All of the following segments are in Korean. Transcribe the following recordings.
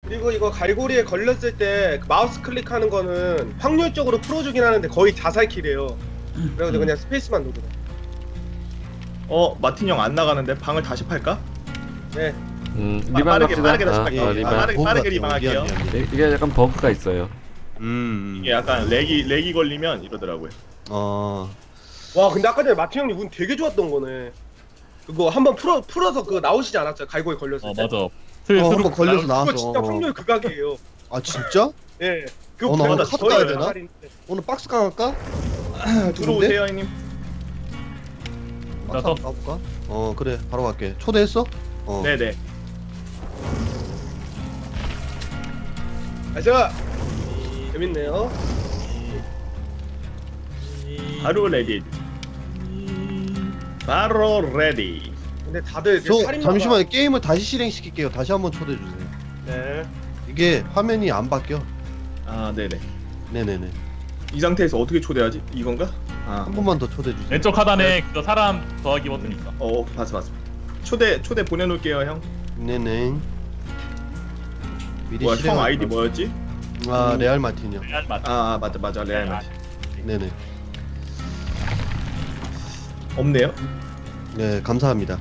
그리고 이거 갈고리에 걸렸을 때 마우스 클릭하는 거는 확률적으로 풀어주긴 하는데 거의 자살킬이에요. 그래서 그냥 스페이스만 누르래. 마틴 형 안 나가는데 방을 다시 팔까? 네. 리방 갑시다. 빠르게 다시 팔게요. 리방. 빠르게 리방할게요. 이게 약간 버그가 있어요. 이게 약간 렉이 걸리면 이러더라고요. 와 근데 아까 전에 마틴 형님 운 되게 좋았던 거네. 그거 한번 풀어서 그거 나오시지 않았어요? 갈고리 걸렸을 때. 맞아. 한번 걸려서 그거 나왔어. 진짜 확률 극악이에요. 아 진짜? 예. 그거 나 오늘 보다 카드 가야 저희 되나? 자살인데. 오늘 박스 강할까? 들어오세요 형님. 박스 한번 가볼까? 그래 바로 갈게. 초대했어? 네네. 자 재밌네요. 바로 레디. 바로 레디. 근데 다들 저 살인마가- 잠시만요. 게임을 다시 실행시킬게요. 다시 한번 초대해주세요. 네. 이게 화면이 안 바뀌어. 아 네네. 네네네. 이 상태에서 어떻게 초대하지? 이건가? 한 번만 더 초대해주세요. 왼쪽 하단에 그 사람 더하기 버튼 있어. 봤어. 초대 보내놓을게요 형. 네네. 미리 형 실행할 아이디 거야. 뭐였지? 레알 마틴이요. 레알 맛. 맞아 레알 마틴. 네네. 없네요. 네 감사합니다.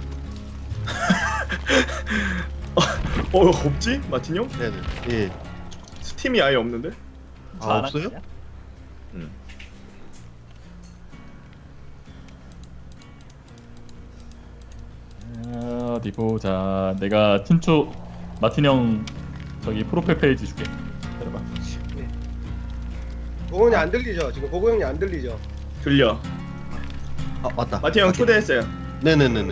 없지? 마틴 형? 네네. 예. 스팀이 아예 없는데? 없어요? 어디 보자. 내가 친추 마틴 형 저기 프로필 페이지 줄게. 기다려봐. 고고 형님 안 들리죠? 지금 고고 형님 안 들리죠? 들려. 맞다. 마틴 형 초대했어요. 네네네네.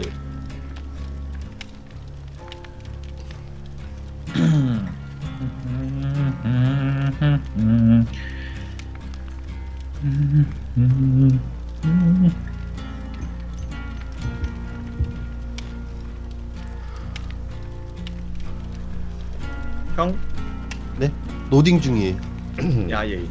형? 네? 노딩 중이에요. 예.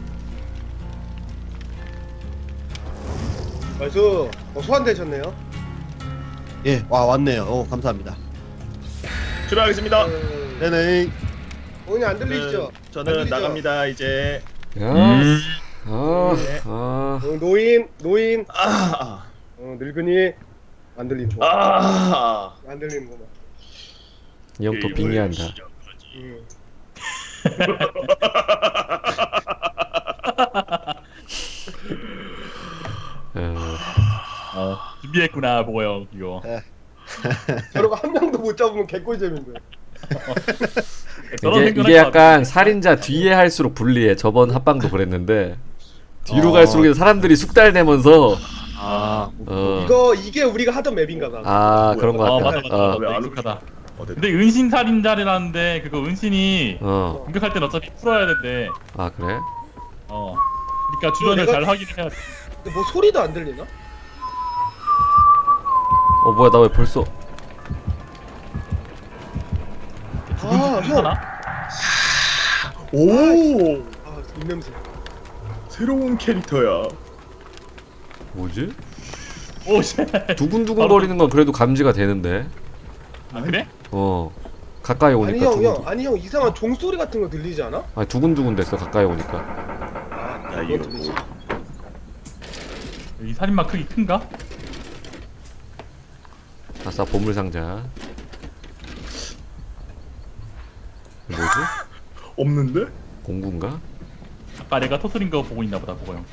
벌써 소환되셨네요. 예. 왔네요. 감사합니다. 출발하겠습니다. 네네. 고고 형님 안 들리시죠? 저는 안 들리죠? 나갑니다 이제. 노인 늙은이 안 들리는 거. 안 들리는구만. 이 형 또 빙의한다. 준비했구나 보고 형 이거. 저러고 한 명도 못 잡으면 개꿀잼인데. 이게 약간 살인자 뒤에 할수록 불리해. 저번 합방도 그랬는데 뒤로 갈수록 사람들이 숙달되면서 이게 우리가 하던 맵인가봐. 그런 거 같다. 맞아. 익숙하다. 근데 은신 살인자라는데 그거 은신이 공격할 땐 어차피 풀어야 된대. 그래? 그러니까 주변을 잘 확인을 해야 돼. 근데 뭐 소리도 안 들리나? 뭐야 나 왜 벌써 형. 오. 입냄새. 새로운 캐릭터야. 뭐지? 오 쉣. 두근두근 거리는 건 그래도 감지가 되는데. 그래? 가까이 오니까. 아니 형 이상한 종소리 같은 거 들리지 않아? 두근두근 됐어 가까이 오니까. 이거 들리지. 이 살인마 크기 큰가? 아싸 보물상자. 뭐지? 없는데? 공구인가? 아까 내가 터트린 거 보고 있나 보다 보고 형.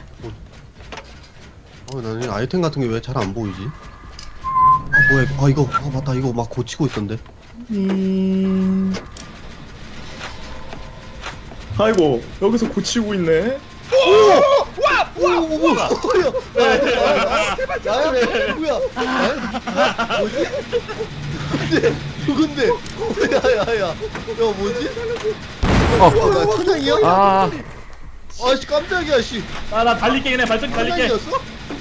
나는 아이템 같은 게 왜 잘 안 보이지? 뭐야? 이거 맞다. 이거 막 고치고 있던데. 아이고 여기서 고치고 있네. 와! 야야 뭐야? 뭐지? 누군데? 야야야. 뭐지? 나 천장이야? 아씨 깜짝이야 씨. 나 달릴게 그냥 발전기 달릴게. 천장이었어?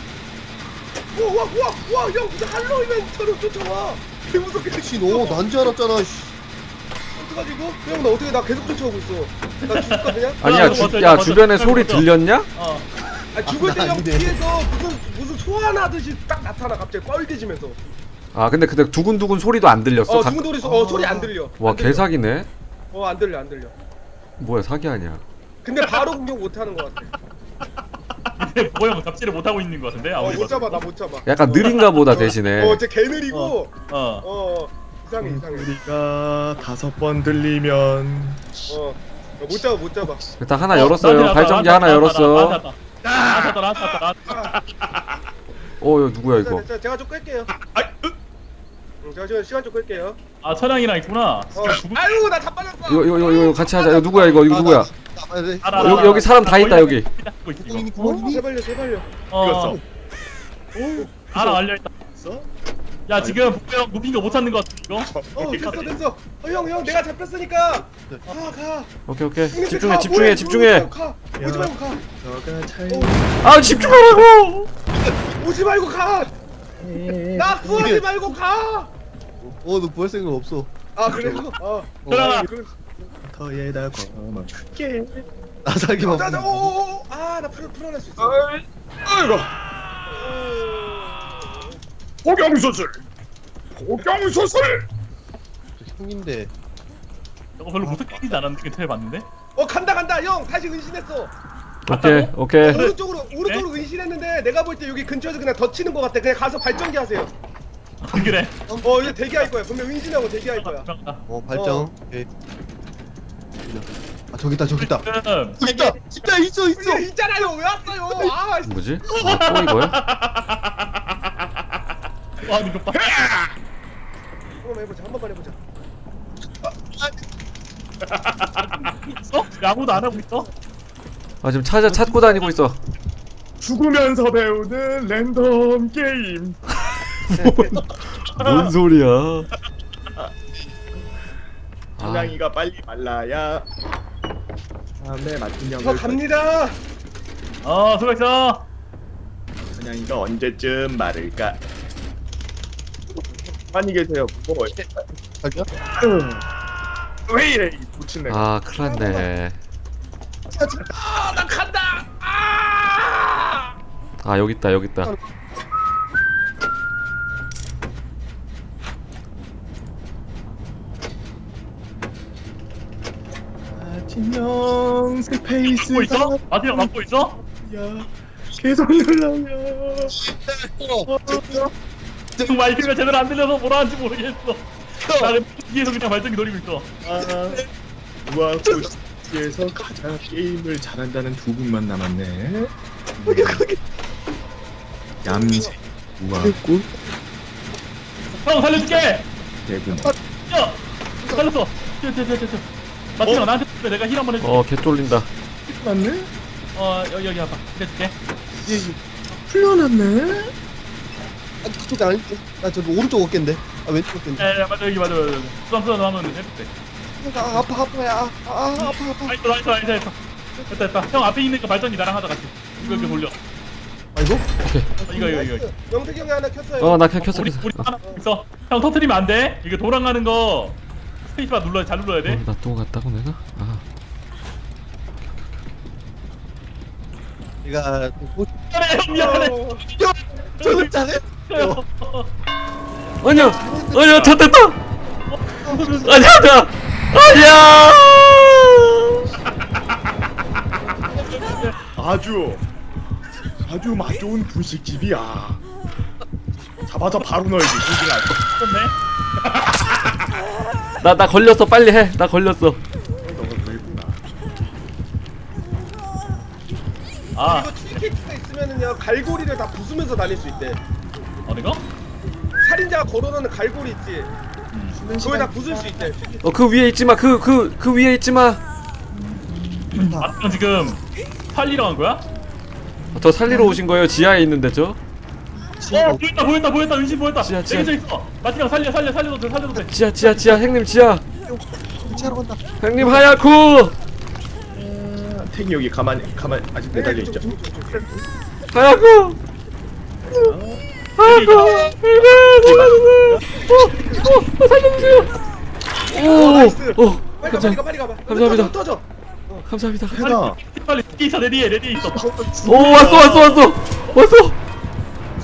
와! 형 무슨 할로윈처럼 쫓아와. 개 무섭게. 씨 너 난 줄 알았잖아 씨. 어떡하지고? 형 나 어떻게 나 계속 쫓아오고 있어. 나 죽을까 그냥? 아니야 주변에 소리 들렸냐? 죽을 때 형 아니네. 뒤에서 무슨 소환하듯이 딱 나타나 갑자기 뻘개지면서. 근데 두근두근 소리도 안 들렸어? 두근두근 소리 안 들려. 와 개사기네. 안 들려 안 들려. 뭐야 사기 아니야? 근데 바로 공격 못 하는 것 같아. 근데 보영 잡지를 못 하고 있는 것 같은데. 아무리 못 봐도. 잡아 나 못 잡아. 약간 느린가 보다 대신에. 쟤 느리고. 어. 이상해. 우리가 5번 들리면 못 잡아 못 잡아. 일단 하나 열었어요. 발전기 하나 열었어. 나왔다. 이거 누구야 이거? 제가 좀 끌게요. 제가 지금 시간 좀 끌게요. 아 천양이랑 있구나. 아유 나 자빠졌어. 이거 같이 하자. 이거 누구야 이거 누구야? 알아. 여기 사람 다 있다 여기. 제발요. 어. 알아 알려있다. 야 지금 보영 눕힌 거 못 찾는 거 같아 이거? 됐어. 형 내가 잡혔으니까. 가. 오케이. 형님, 집중해. 가. 오지 말고 가. 너가 잘 아 집중하라고. 오지 말고 가. 나 구하지 말고 가. 너 구할 생각 없어. 아 그래요? 들어가. 터에다 걸어줄게. 나 살기만. 나 풀어낼 수 있어. 아이고. 포경수술. 형인데. 저거 별로 못하게 끼지 않았는데 트레 봤는데? 간다. 형 다시 은신했어. 오케이. 오른쪽으로 은신했는데 내가 볼 때 여기 근처에서 그냥 덧치는 것 같아. 그냥 가서 발전기 하세요. 그래. 이제 대기할 거야. 분명 은신하고 대기할 거야. 발정. 오케이. 저기 있다. 지금 진짜 있어. 여기 있잖아요. 왜 왔어요? 뭐지? 또 이거야? 와 이거 봐. 한 번만 해보자. 있어? 아무도 안 하고 있어? 지금 찾고 다니고 있어. 죽으면서 배우는 랜덤 게임. 뭔 소리야? 천양이가 빨리 말라야 다음에 맞춘 저 형을 갑니다. 수고했어. 천양이가 언제쯤 마를까? 많이 계세요. 갈게요. 왜 이래 이 미친네. 큰일 났네. 나 간다. 여기 있다. 진영 스페이스 막고 있어? 마티형 막고 있어? 계속 눌러요. 지금 마이크가 제대로 안 들려서 뭐라 하는지 모르겠어. 나는 뒤에서 그냥 발전기 노리고 있어. 우와 코스에서 가장 게임을 잘한다는 두 분만 남았네. 얌세 우와 형 살려줄게. 대분. 살렸어. 마티형 나한테 줄래? 내가 힐 한번 해줄게. 개 쫄린다. 맞네? 여기 와봐. 해줄게. 풀려났네? 그쪽이 아닌데. 나 저기 오른쪽 어깨인데. 왼쪽 어깨인데. 야 맞아 여기 맞아. 수담 하면 해줄게. 아파. 나이스. 됐다. 형 앞에 있는 거 발전기 나랑 하자 같이. 이거 돌려. 이거? 이거. 영택이 형이 하나 켰어요. 나 켰어. 우리 하나 있어. 형 터트리면 안 돼. 이거 돌아가는 거 스페이스바 잘 눌러야 돼. 나 또 갔다고 내가? 내가 미안해. 저는 잘해. 아니야 찾았다. 아니야. 아주 맛 좋은 분식집이야. 잡아서 바로 넣어야지. 좋네. 나 걸렸어. 빨리 해. 나 걸렸어. 너가 그랬구나. 이거 튀기트가 있으면은요 갈고리를 다 부수면서 다닐 수 있대. 어디가? 살인자가 걸어놓는 갈고리 있지. 그걸 다 부술 수 있대. 그 위에 있지 마. 그 위에 있지 마. 형 지금 살리러 간 거야? 저 살리러 오신 거예요? 지하에 있는데 저? 보였다. 은신 보였다. 지하. 여기 있어. 마티형 살려도 돼. 지하. 형님 지하. 치하러 간다. 형님 하얗고. 탱이 여기 가만히 아직 매달려 있죠. 하얗고. 살려주세요. 빨리 가봐. 감사합니다. 터져. 감사합니다. 해가 빨리 내 뒤에 있어. 왔어.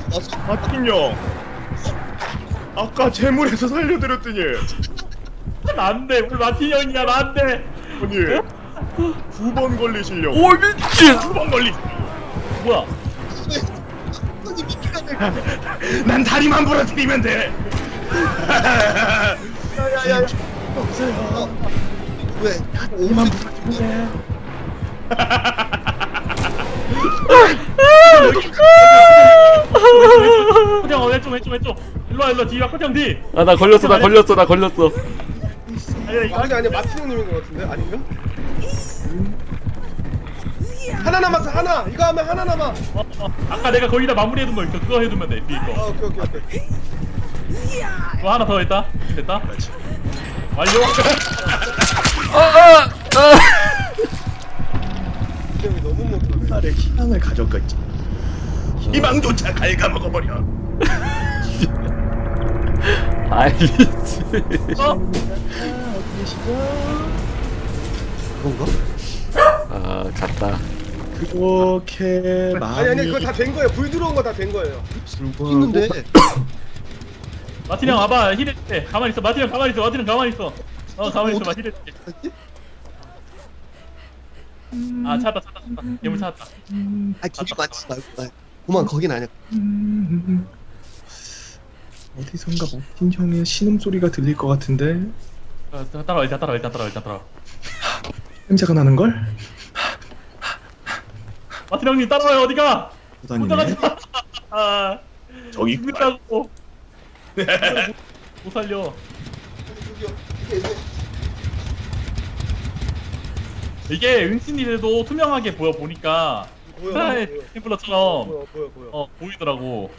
마틴 형. 아까 재물에서 살려드렸더니 안돼 우리 마틴 형이야 나 안돼. 형님 9번 걸리시려고. 오 미친. 9번 걸리. 뭐야? 아니 미끼가 내. 난 다리만 부러뜨리면 돼. 야야야. 왜? 다리만 부러뜨리면 돼. 코장 왼쪽 일로와 뒤와 코장 뒤. 아 나 걸렸어 나 걸렸어. 아니 마틴 형님인 것 같은데 아닌가? 하나 남았어 하나. 이거 하면 하나 남아. 아까 내가 거기다 마무리해둔 거 있어. 그거 해두면 돼. 뒤에 거. 오케이. 그거 하나 더 됐다. 완료. 이 형이 너무 못하네. 나의 희망을 가져갔지. 희망조차 갉아먹어버려. 아이 미친. 그런가? 아 갔다. 그렇게 아니 그거 다 된 거예요. 불 들어온 거 다 된 거예요. 있는데. 마틴 형 와봐. 힐해줄게. 가만히 있어. 마틴 형 가만히 있어. 가만히 있어. 마 힐해줄게. 아 찾았다. 괴물 찾았다. 아 거기 맞지 말고. 그만 거긴 아니야. 어디선가 마틴 형의 신음소리가 들릴 것 같은데 따라와 일단 따라와. 냄새가 나는걸? 마틴 형님 따라와요. 어디가? 보다니네. 혼자 가지 마. 저기 죽는다고. 못 살려. 이게 은신이라도 투명하게 보니까 스타의 템플러처럼 보여. 보이더라고.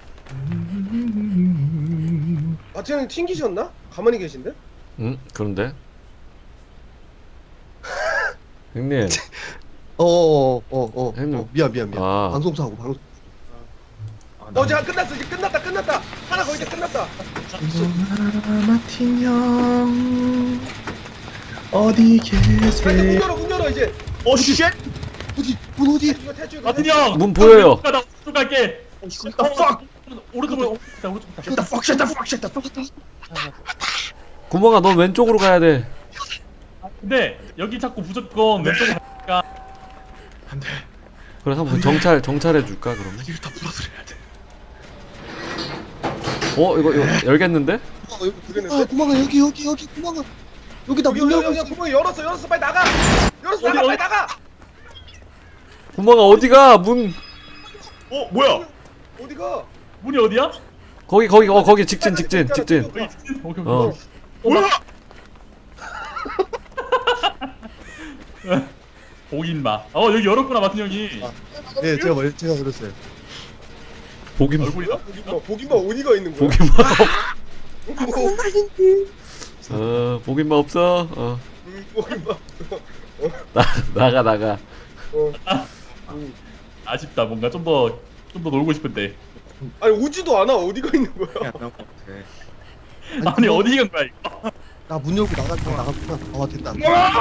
마틴 형님 튕기셨나? 가만히 계신데? 응 그런데. 형님. 미안. 아. 방송. 제가 끝났어. 이제 끝났다. 하나 거의 다 끝났다. 마틴 형 어디 계세요? 문 열어 이제. 쉣! 어디? 이거 탈출. 마틴 형. 문 보여요. 나 오른쪽 갈게. 오른쪽. Shut the fuck. 구멍아 넌 왼쪽으로 가야 돼. 근데 여기 자꾸 무조건 왼쪽으로 가니까. 안돼. 그래 한번 정찰해 줄까 그러면? 이거 다 부러뜨려야 돼. 이거 열겠는데? 구멍아 여기 구멍아. 여기다 문 열고. 여기 구멍 열었어. 빨리 나가. 빨리 나가. 구멍아 어디가 문? 뭐야? 어디가? 문이 어디야? 거기 직진. 오케이. 뭐야? 보긴 마. 여기 열었구나 마틴 형이. 네 제가 그랬어요. 보기만 얼굴이다. 보기만 어디가 있는 거야? 보기만 없어. 보기만. 나가. 아쉽다. 뭔가 좀 더 놀고 싶은데. 아니 오지도 않아. 어디가 있는 거야? 아니 어디 간 거야 이거? 나 문 열고 나갔구나. 됐다.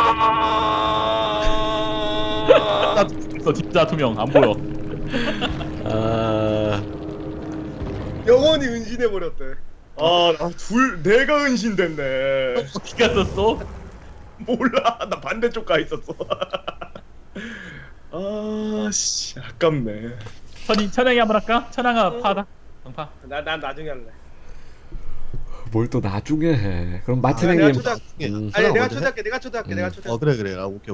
진짜 투명 안 보여. 영원히 은신해 버렸대. 내가 은신됐네. 어디가 썼어? 몰라, 나 반대쪽 가 있었어. 아깝네. 천양이 한번 할까? 천양아 파다. 방파. 난 나중에 할래. 뭘 또 나중에 해. 그럼 마틴 내가 형님. 초대할게. 응, 아니 내가 먼저 해? 초대할게. 내가 초대할게. 그래. 오케이.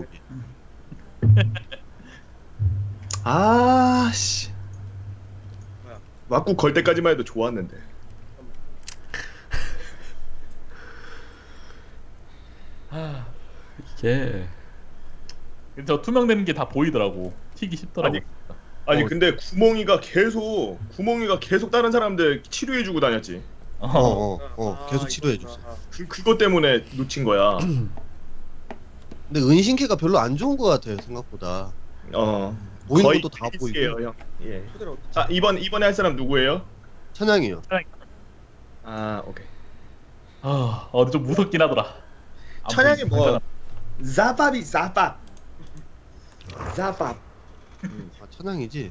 씨. 맞고 걸 때까지만 해도 좋았는데. 이게 저 투명되는 게 다 보이더라고. 튀기 쉽더라고. 아니 근데 구멍이가 계속 다른 사람들 치료해주고 다녔지. 계속 치료해줬어. 그것 때문에 놓친 거야. 근데 은신캐가 별로 안 좋은 것 같아요 생각보다. 보이는 거의 것도 다 비슷해요, 보이고. 형. 예. 초대를 어떻게? 자 이번에 할 사람 누구예요? 천양이요. 오케이. 근데 좀 무섭긴 하더라. 찬양이 뭐 자밥이 자밥. 천양이지.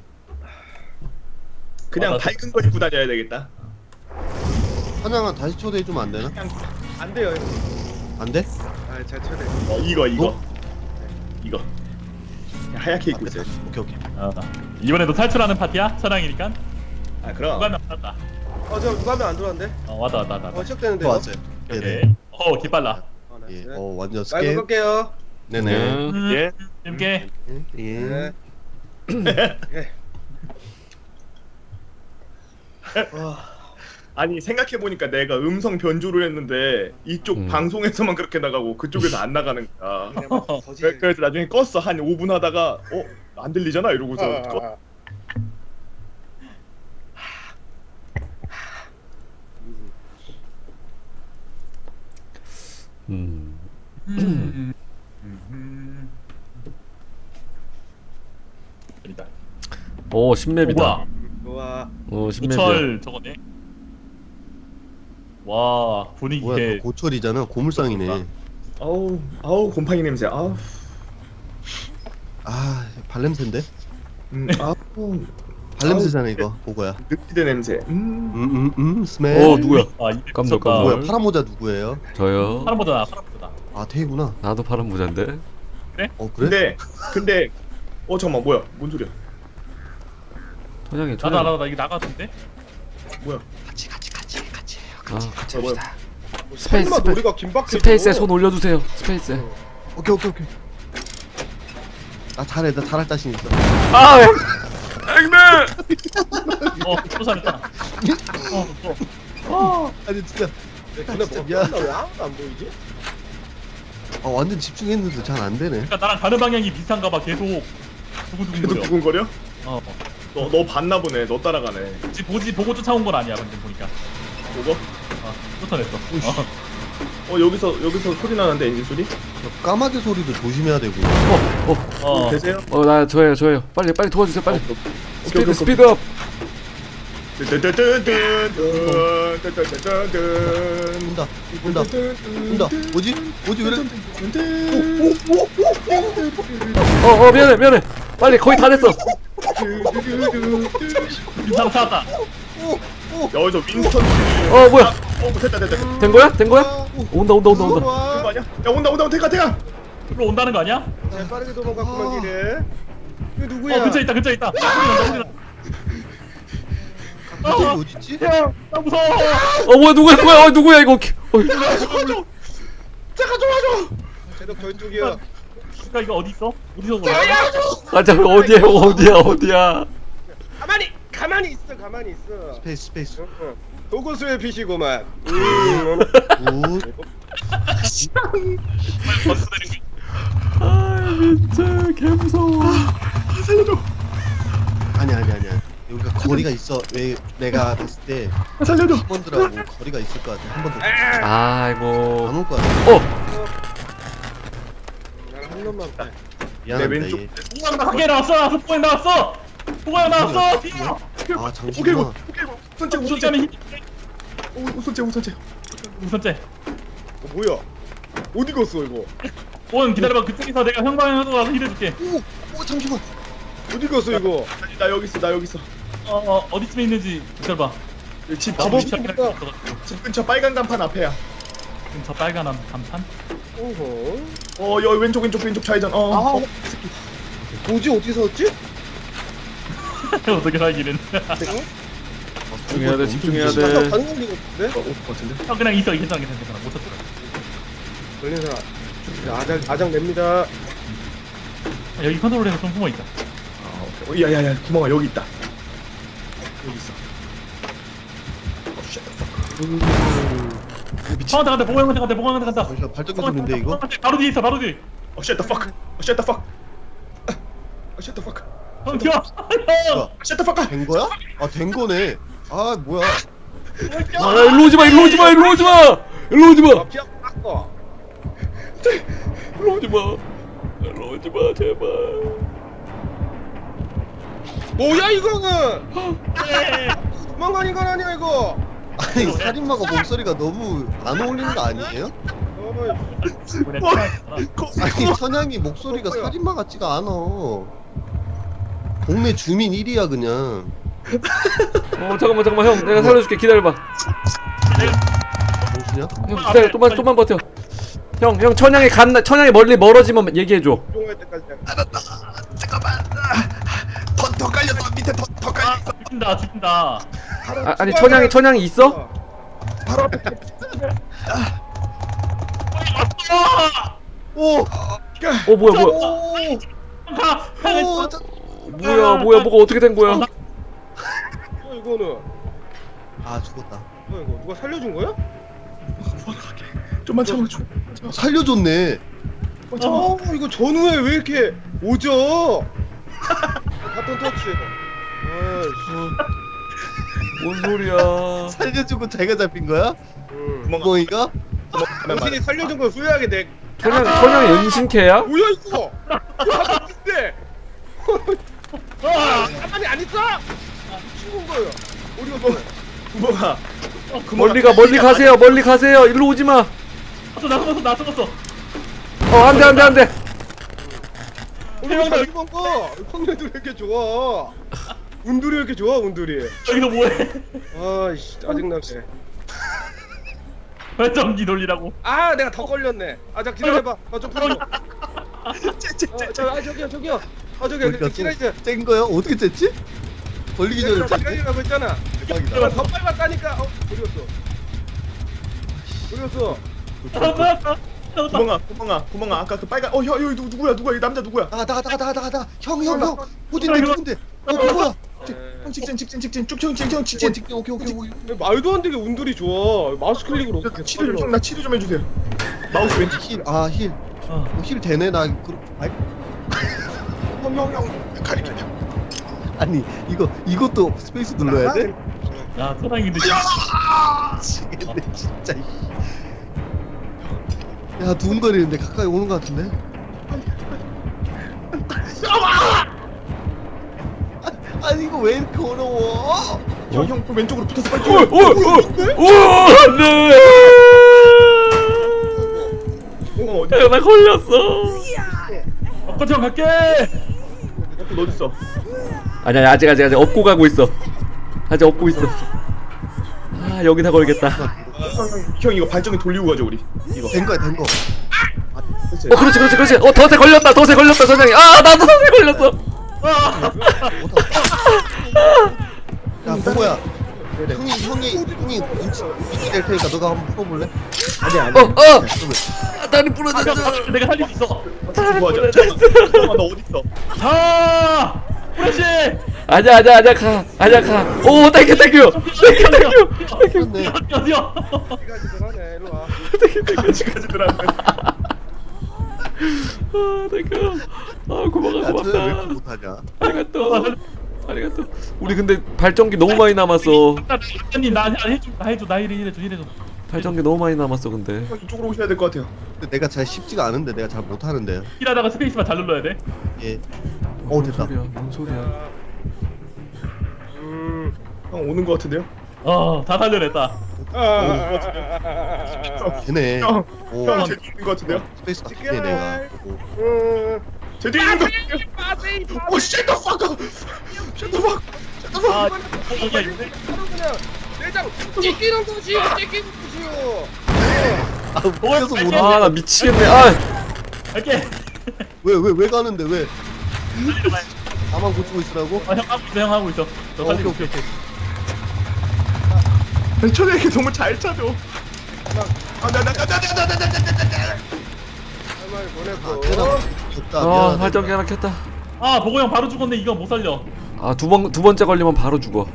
그냥 밝은 거 입고 다녀야 되겠다. 천양아 다시 초대해주면 안 되나? 안 돼요. 안 돼? 아잘 쳐내. 이거 어? 이거 하얗게 입고 있어요. 오케이. 이번에도 탈출하는 파티야? 천왕이니까. 아 그럼. 누가 하면 왔다. 저 누가 하면 안 들어왔는데? 왔다. 시작되는데. 왔어요. 오케이. 네네. 기빨라. 예. 네. 완전 라이브 스캔. 끌게요. 네네. 예. 이렇게. 예. 네. 아니 생각해 보니까 내가 음성 변조를 했는데 이쪽 방송에서만 그렇게 나가고 그쪽에서 안 나가는 거야. 그래서 나중에 껐어. 한 5분 하다가 안 들리잖아 이러고서 껐. 일단. 오 신맵이다. 뭐야? 좋아. 오 신맵이야. 고철 저거네. 와 분위기 뭐야? 이게 너 고철이잖아. 고물상이네. 아우 곰팡이 냄새. 아우. 아 발냄새인데? 아우. 발냄새잖아 이거. 보고야. 늑지대 냄새. 스멜. 누구야? 이게 깜짝 미쳤다. 뭐야? 파란 모자 누구예요? 저요. 파란 모자다. 아 태희구나. 나도 파란 모자인데. 그래? 근데 잠깐만 뭐야? 뭔 소리야? 토장이 나도 이거 나가던데? 뭐야? 같이 같이 뭐야? 합시다. 스페이스 스페이스. 우리가 김박해. 스페이스에 손 올려주세요. 스페이스에. 오케이. 나 잘할 자신 있어. 아 앵네. 또 잘했다. 아니 진짜. 근데 진짜 미안. 미안. 왜 아무도 안 보이지? 완전 집중했는데 잘 안 되네. 그러니까 나랑 가는 방향이 비슷한가 봐. 계속 계속 두근두근거려. 두근거려? 어. 너 봤나 보네. 너 따라가네. 보고 쫓아온 건 아니야. 근데 보니까. 그거? 쫓아냈어. 여기서 소리 나는데 엔진 소리? 까마귀 소리도 조심해야 되고. 되세요? 나 저예요. 빨리 도와주세요. 빨리. 오케이. 스피드업. 온다. 뭐지 왜 이래? 미안해. 빨리 거의 다 됐어. 인상 찾았다. 여기서 윈스턴. 뭐야? 됐다. 된 거야? 온다. 그거 아니야? 야 온다. 태가. 그로 온다는 거 아니야? 잘 빠르게 도망갔구만 길에. 이거 누구야? 근처에 있다. 소리 난다. 갑자기 어딨지? 나 무서워. 뭐야 누구야 이거? 잠깐 도와줘. 쟤도 저쪽이야. 이거 어디 있어? 어디서 올라? 잠깐 어디야? 가만히 있어. 스페이스. 도구수의 빛이고만. 굿. 버스 내리고. 진짜 개무서워. 살려줘. 아니야. 여기가 거리가 있어. 왜 내가 봤을 때 살려줘. 팀원들하고 거리가 있을 것 같아. 한 번도 아이고. 안 올 것 같아. 나랑 한 놈만. 미안합니다. 내 왼쪽. 얘. 보고형 밖에 나왔어. 속보형 나왔어. 보고형 나왔어. 뛰어. 아 오케이. 장수구나. 우선째는 힘. 우선째. 우선째. 뭐야? 어디 갔어 이거? 보고형 기다려봐. 그쪽에서 내가 형 방향으로 가서 힐해줄게. 오 잠시만. 어디 갔어 이거? 나 여기 있어. 어디쯤에 있는지 기다려봐. 집 마법 집 뭐 근처 빨간 간판 앞에야. 저 빨간 간판? 오호. 여기 왼쪽 좌회전. 뭐지 어디서 왔지? 어떻게 살기는? 집중해야 돼. 가는 거 같은데? 같은데? 형 그냥 있어. 괜찮아. 못 쳤어. 걸린 사람. 아장 냅니다. 여기 컨트롤에서 좀 숨어 있자. 오케이. 야야야 구멍아 여기 있다. 여기 있어. 형한테 간다. 보고형한테 간다. 잠시만 발전기 소리인데 이거? 바로 뒤에 있어. 바로 뒤에. Shut the fuck. 형 튀어. 형. Shut the fuck. 된 거야? 된 거네. 뭐야? 일로 오지 마. 아 피어 깎어. 제발. 뭐야 이거는? 도망가는 건 아니야 이거. 아니 살인마가 목소리가 너무 안 어울리는 거 아니에요? 아니 천양이 목소리가 살인마 같지가 않아. 동네 주민 1위야 그냥. 잠깐만 형 내가 살려줄게. 기다려봐. 정신이야? 형 기다려. 좀만 버텨. 형 천양이 천양이 멀어지면 얘기해줘. 이동할 때까지. 알았다. 잠깐만. 더 깔렸어. 밑에 더 깔렸어. 죽인다. 아니 천양이 있어? 바로 앞에. 오. 뭐야 오. 뭐가 어떻게 된 거야? 이거는. 아 죽었다. 이거 누가 살려준 거야? 좀만 참아줘. 살려줬네. 이거 전후에 왜 이렇게 오죠? 바톤 터치. 뭔 소리야? 살려주고 자기가 잡힌 거야? 뭐 멍이가? 당신이 살려준 걸 후회하게 돼. 천양이 은신캐야? 뭐야 이거? 근데 가만히 안 있어? 죽은 거예요. 어디 갔어? 구멍아. 멀리 가세요. 멀리 가세요. 일로 오지 마. 나 죽었어. 안 돼. 이번 거 확률도 왜 이렇게 좋아? 운들이 왜 이렇게 좋아? 운들이. 여기서 뭐해? 아이씨 짜증나게. 발전기 돌리라고. 아 내가 더 걸렸네. 자 기다려봐. 좀 풀어. 저기요. 저기요. 기다리세요. 짠 거야? 어떻게 쨌지? 걸리기 전에 짰지? 기다리라고 했잖아. 대박이다. 더 빨랐다니까. 어디 갔어? 구멍아 아까 그 빨간 여기 누구야 이 남자 누구야? 나가. 형. 어딘데 누군데? 누구야? 직진 오케이. 말도 안 되게 운들이 좋아. 마우스 클릭으로 어떻게 치료 좀 해주세요. 마우스 왼쪽. 힐 되네. 나 형 가리켜. 아니 이것도 스페이스 눌러야 돼? 야 사랑인데. 미치겠네 진짜. 야 두근거리는데 가까이 오는 것 같은데? 아니 이거 왜 이렇게 어려워? 형 왼쪽으로 붙어서 빨리. 네. 나 걸렸어. 거점 갈게. 너 어디 있어? 아니야 아직 업고 가고 있어. 아직 업고 있어. 여기다 걸겠다. 형 이거 발전기 돌리고 가죠 우리. 이거. 된 거야. 그렇지. 덫에 걸렸다 천양이. 나도 덫에 걸렸어. 야 보고야. 형이 인치 될 테니까 너가 한번 풀어볼래? 아니야. 다리 부러졌어. 내가 살릴 수 있어. 구하자. 잠깐만 너 어디 있어? 자, 프레시. 아니야 가. 오 땡큐. 네. 어디야? 여기까지 들어가네. 일로 와. 여기까지 들어왔네. 땡큐. 고마워. 야, 쟤왜 이렇게 못하냐? 아리가또. 우리 근데 발전기 너무 많이 남았어. 아니 나 해줘. 나 이래줘. 발전기 너무 많이 남았어 근데. 이쪽으로 오셔야 될 것 같아요. 근데 내가 잘 쉽지가 않은데 내가 잘 못하는데. 일하다가 스페이스만 잘 눌러야 돼. 예. 됐다. 뭔 소리야? 형 오는 것 같은데요? 다 살려냈다. 되네. 형 오, 제 뒤에 있는 것 같은데요? 스페이스가 기네 내가. 제 뒤에 있는 것 같은데요? 오 shut the fuck up! Shut the fuck! 여기야 있네. 그냥 내장 찢기는 것이요. 그래서 못. 나 미치겠네. 갈게. 왜 가는데 왜? 나만 고치고 있으라고? 형 하고 있어. 너 살리고. 오케이. 천양이 너무 잘 차죠. 할말 보냈고. 대답 없다. 발전기 하나 켰다. 보고 형 바로 죽었네. 이거 못 살려. 두 번째 걸리면 바로 죽어.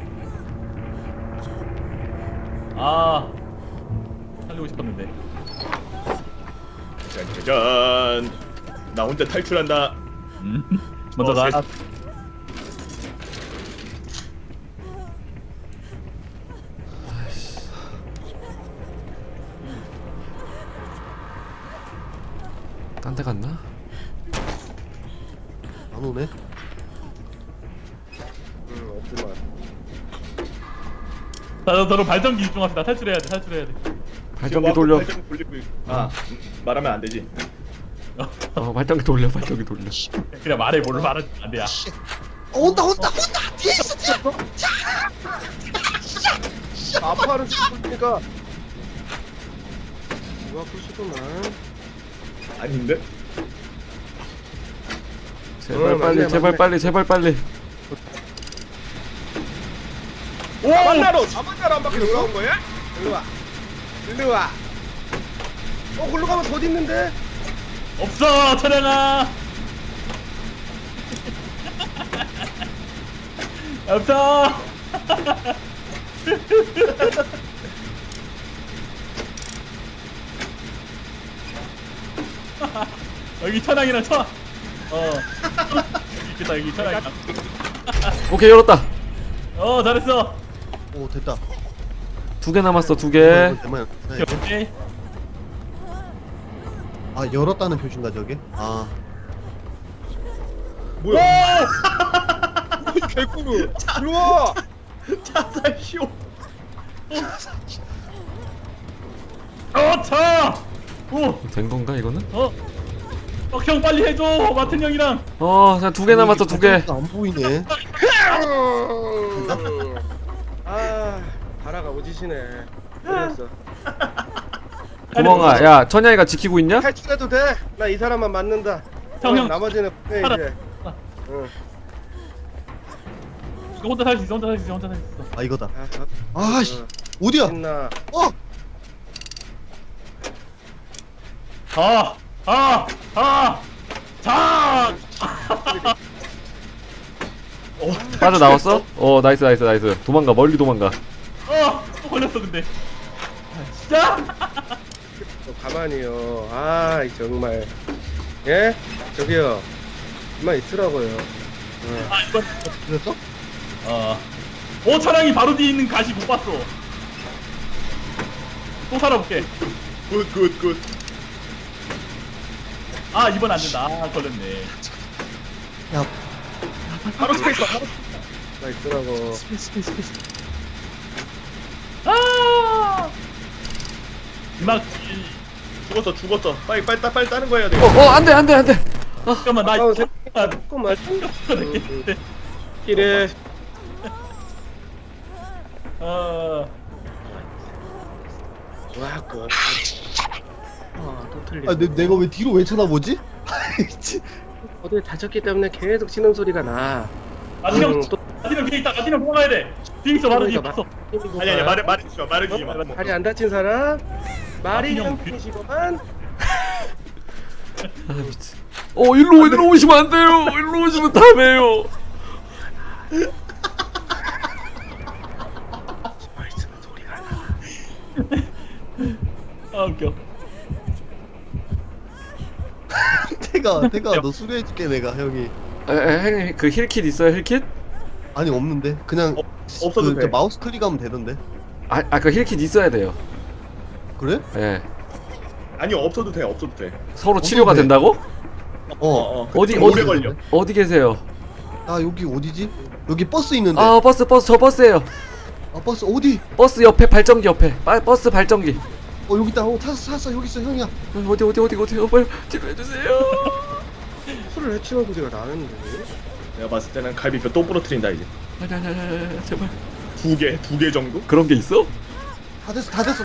살리고 싶었는데. 짜잔. 나 혼자 탈출한다. 먼저 가. 딴 데 갔나? 안 오네. 없지만. 너는 발전기 집중합시다. 탈출해야 돼. 발전기 돌려. 발전기 돌리고 말하면 안 되지. 발전기 돌려. 그냥 말해. 뭘 말하지 안 돼야. 온다. 뒤에 있어. 아파를 씹으니까 누가 푸시구나. 아닌데? 제발 빨리 맞네, 제발 맞네. 빨리 제발 빨리. 오! 만나러 4만나로 한 바퀴 돌아온 거야? 일로 와. 일로 와. 글로 가면 더 있는데? 없어 차량아. 없어. 여기 천왕이랑 쳐. 여기 있겠다 여기 천왕이랑. 오케이 열었다. 잘했어. 오 됐다. 2개 남았어 2개. 대만. 오케이. 아 열었다는 표시인가 저게? 아 뭐야? 개꾸루. 일로 와. 자살쇼. 차. 오. 된 건가 이거는? 형 빨리 해줘 마튼 형이랑. 자 2개 남았어 2개. 안 보이네. 아, 바라가 오지시네. 그랬어. 구멍아 야 천양이가 지키고 있냐? 탈출해도 돼. 나 이 사람만 맞는다. 형. 나머지는 보내 이제. 응. 이거 혼자 살 수 있어 혼자 살 수 있어 혼자 살 수 있어. 아 이거다. 아, 아씨 어디야? 신나. 자. 빠져나왔어? 나이스 나이스 나이스. 도망가 멀리 도망가. 또 걸렸어 근데. 진짜? 가만히요. 아, 정말. 예? 저기요. 이만 있으라고요. 이건. 그랬어? 차량이 바로 뒤에 있는 가시 못 봤어. 또 살아볼게. 굿. 이번 안 된다. 걸렸네. 야 바로 스페이스. 나 있으라고. 스페이스. 이만. 죽었어. 빨리 다른 거 해야 돼. 안돼 안돼 안돼. 잠깐만 나 아까운 이거 잠깐만. 됐겠는데. 길에. 와, 그. 또 틀려. 아 내가 왜 뒤로 왜 쳐다보지? 어딜 다쳤기 때문에 계속 치는 소리가 나. 마틴형 또 뒤에 있다. 마틴형 도망가야 돼. 뒤에 있어 바로 뒤에 그러니까 있어. 아니야 말해주지 마. 다리 안 다친 사람? 말이 그냥 좀 피시고만. 아 미친. 일로 오시면 안 돼요. 일로 오시면 다매요. 숨어있으면 소리가 나. 웃겨. 태가 너 수리해줄게 내가 형이. 형님 그 힐킷 있어요 힐킷? 아니 없는데 그냥 없어도 돼. 마우스 클릭하면 되던데. 그 힐킷 있어야 돼요. 그래? 예. 아니 없어도 돼. 서로 치료가 돼. 된다고? 어디 좀 오래 걸려. 어디 계세요? 아 여기 어디지? 여기 버스 있는데. 버스 저 버스예요. 버스 어디? 버스 옆에 발전기 옆에. 버스 발전기. 여기 있다. 찾았어 여기 있어 형이야. 어디 빨리 치료해주세요. 술을 해치는 소리가 나는데. 내가 봤을 때는 갈비뼈 또 부러뜨린다 이제. 아니 제발. 두 개 정도? 그런 게 있어? 다 됐어.